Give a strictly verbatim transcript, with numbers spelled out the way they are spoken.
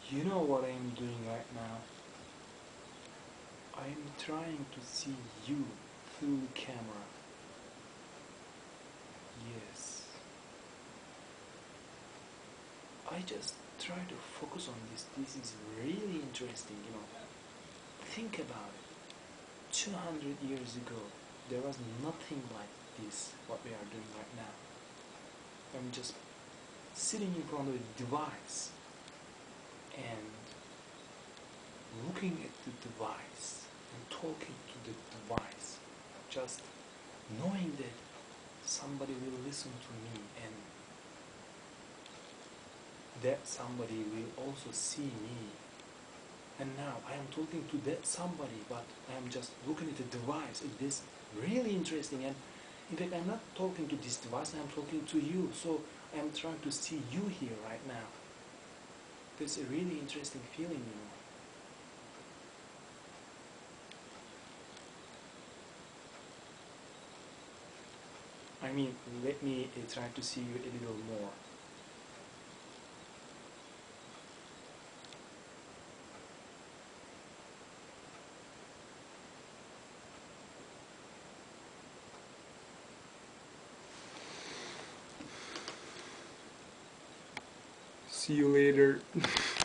You know what I'm doing right now? I'm trying to see you through the camera. Yes. I just try to focus on this. This is really interesting, you know. Think about it. two hundred years ago, there was nothing like this, what we are doing right now. I'm just sitting in front of a device and looking at the device and talking to the device, just knowing that somebody will listen to me and that somebody will also see me. And now I am talking to that somebody, but I am just looking at the device. It is really interesting, and in fact I'm not talking to this device, I am talking to you, so I am trying to see you here right now. That's a really interesting feeling, you know. I mean, let me uh, try to see you a little more. See you later.